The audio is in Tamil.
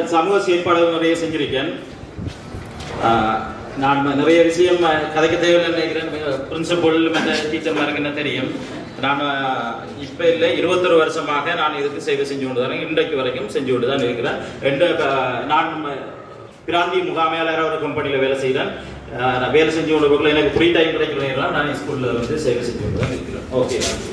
சமூக செயற்பாடு நிறைய செஞ்சிருக்கேன். நான் நிறைய விஷயம் கதைக்க தேவையில்லை நினைக்கிறேன். பிரின்சிபல் மற்ற டீச்சர் மாதிரி என்ன தெரியும். நான் இப்போ இல்லை 21 வருஷமாக நான் இதுக்கு சேவை செஞ்சு கொண்டு தான் இன்றைக்கு வரைக்கும் செஞ்சு கொண்டு தான் இருக்கிறேன். நான் பிராந்திய முகாமையாளராக ஒரு கம்பெனியில் வேலை செய்கிறேன். நான் வேலை செஞ்சு கொண்டு எனக்கு ஃப்ரீ டைம் கிடைக்கிறேன். நான் ஸ்கூலில் வந்து சேவை செஞ்சு கொண்டு தான் இருக்கிறேன். ஓகே.